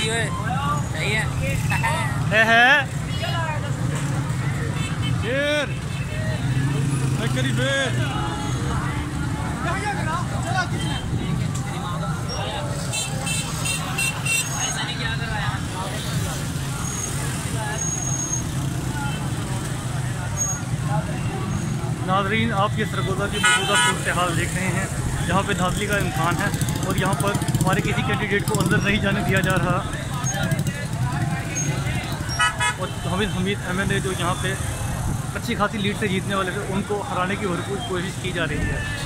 जी ओए सही है शेर करी फिर नाज़रीन, आप ये सरगोदा की मौजूदा सूरत हाल देख रहे हैं, जहाँ पे धांधली का इम्कान है और यहाँ पर हमारे किसी कैंडिडेट को अंदर नहीं जाने दिया जा रहा। और हमीद MLA जो यहाँ पे अच्छी खासी लीड से जीतने वाले थे, उनको हराने की भरपूर कोशिश की जा रही है।